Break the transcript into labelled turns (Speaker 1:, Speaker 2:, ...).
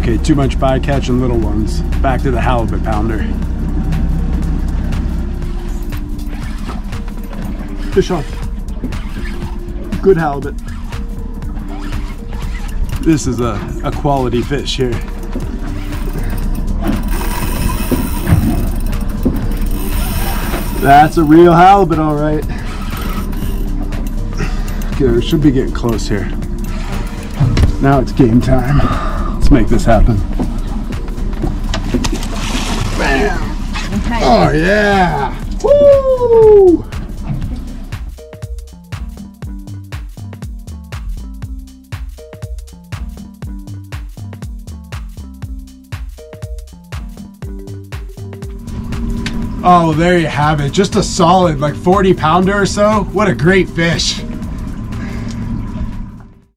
Speaker 1: Okay, too much bycatch and little ones. Back to the halibut pounder. Fish on. Good halibut. This is a quality fish here. That's a real halibut, all right. Okay, we should be getting close here. Now it's game time. Let's make this happen. Bam!
Speaker 2: Okay.
Speaker 1: Oh yeah! Woo! Oh, there you have it. Just a solid like 40 pounder or so. What a great fish.